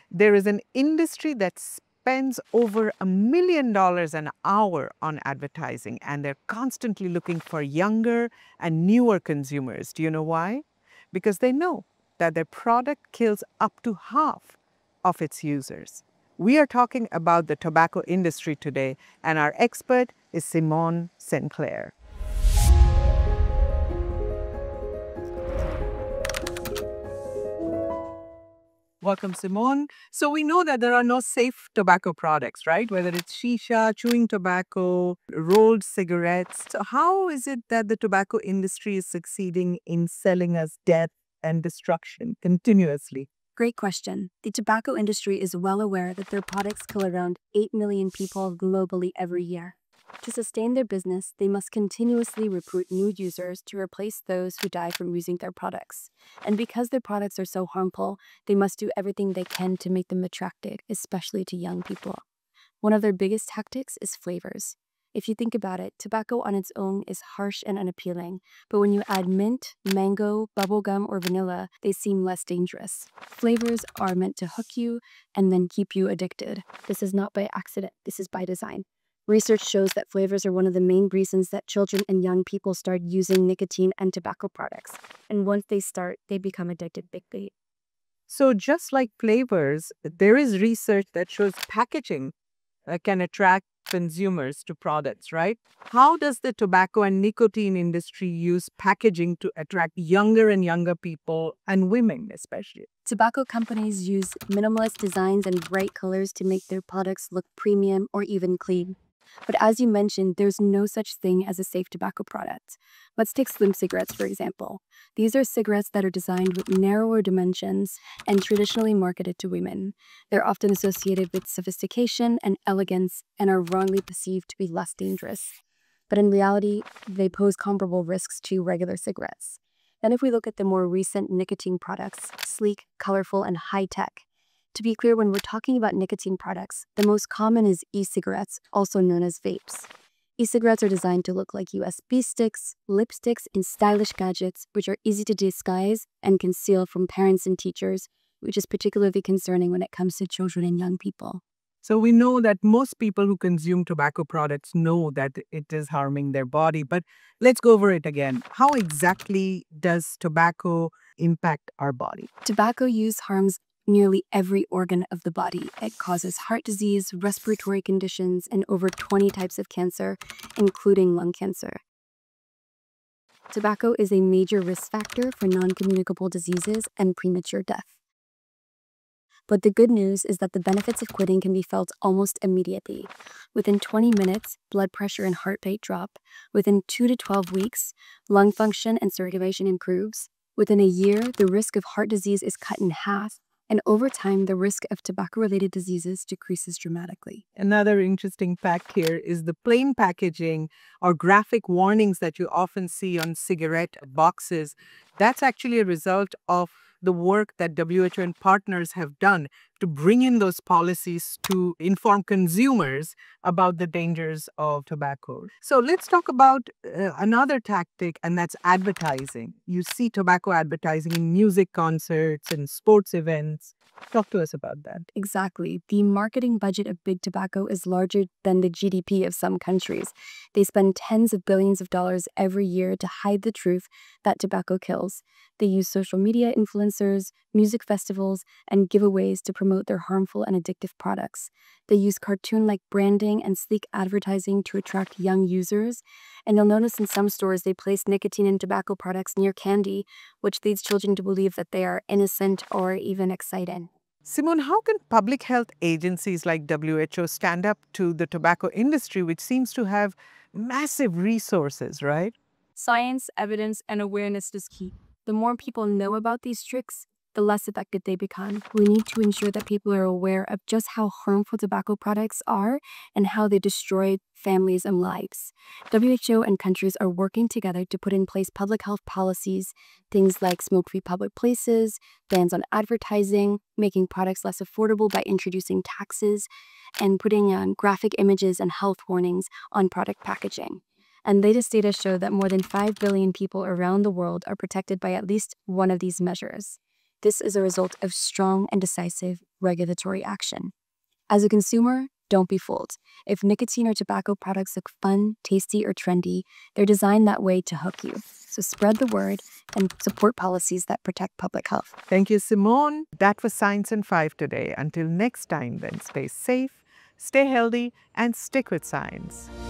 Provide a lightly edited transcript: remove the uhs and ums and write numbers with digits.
There is an industry that spends over $1 million an hour on advertising, and they're constantly looking for younger and newer consumers. Do you know why? Because they know that their product kills up to half of its users. We are talking about the tobacco industry today, and our expert is Simone Sinclair. Welcome, Simone. So we know that there are no safe tobacco products, right? Whether it's shisha, chewing tobacco, rolled cigarettes. So how is it that the tobacco industry is succeeding in selling us death and destruction continuously? Great question. The tobacco industry is well aware that their products kill around 8 million people globally every year. To sustain their business, they must continuously recruit new users to replace those who die from using their products. And because their products are so harmful, they must do everything they can to make them attractive, especially to young people. One of their biggest tactics is flavors. If you think about it, tobacco on its own is harsh and unappealing, but when you add mint, mango, bubblegum, or vanilla, they seem less dangerous. Flavors are meant to hook you and then keep you addicted. This is not by accident, this is by design. Research shows that flavors are one of the main reasons that children and young people start using nicotine and tobacco products. And once they start, they become addicted quickly. So just like flavors, there is research that shows packaging can attract consumers to products, right? How does the tobacco and nicotine industry use packaging to attract younger and younger people and women especially? Tobacco companies use minimalist designs and bright colors to make their products look premium or even clean. But as you mentioned, there's no such thing as a safe tobacco product. Let's take slim cigarettes, for example. These are cigarettes that are designed with narrower dimensions and traditionally marketed to women. They're often associated with sophistication and elegance and are wrongly perceived to be less dangerous. But in reality, they pose comparable risks to regular cigarettes. Then if we look at the more recent nicotine products, sleek, colorful, and high-tech. To be clear, when we're talking about nicotine products, the most common is e-cigarettes, also known as vapes. E-cigarettes are designed to look like USB sticks, lipsticks, and stylish gadgets, which are easy to disguise and conceal from parents and teachers, which is particularly concerning when it comes to children and young people. So we know that most people who consume tobacco products know that it is harming their body, but let's go over it again. How exactly does tobacco impact our body? Tobacco use harms nearly every organ of the body. It causes heart disease, respiratory conditions, and over 20 types of cancer, including lung cancer. Tobacco is a major risk factor for non-communicable diseases and premature death. But the good news is that the benefits of quitting can be felt almost immediately. Within 20 minutes, blood pressure and heart rate drop. Within 2 to 12 weeks, lung function and circulation improves. Within a year, the risk of heart disease is cut in half. And over time, the risk of tobacco-related diseases decreases dramatically. Another interesting fact here is the plain packaging or graphic warnings that you often see on cigarette boxes. That's actually a result of the work that WHO and partners have done to bring in those policies to inform consumers about the dangers of tobacco. So let's talk about another tactic, and that's advertising. You see tobacco advertising in music concerts and sports events. Talk to us about that. Exactly. The marketing budget of big tobacco is larger than the GDP of some countries. They spend tens of billions of dollars every year to hide the truth that tobacco kills. They use social media influencers, music festivals, and giveaways to promote their harmful and addictive products. They use cartoon-like branding and sleek advertising to attract young users. And you'll notice in some stores they place nicotine and tobacco products near candy, which leads children to believe that they are innocent or even exciting. Simone, how can public health agencies like WHO stand up to the tobacco industry, which seems to have massive resources, right? Science, evidence, and awareness is key. The more people know about these tricks, the less effective they become. We need to ensure that people are aware of just how harmful tobacco products are and how they destroy families and lives. WHO and countries are working together to put in place public health policies, things like smoke-free public places, bans on advertising, making products less affordable by introducing taxes, and putting on graphic images and health warnings on product packaging. And latest data show that more than 5 billion people around the world are protected by at least one of these measures. This is a result of strong and decisive regulatory action. As a consumer, don't be fooled. If nicotine or tobacco products look fun, tasty, or trendy, they're designed that way to hook you. So spread the word and support policies that protect public health. Thank you, Simone. That was Science in 5 today. Until next time, then, stay safe, stay healthy, and stick with science.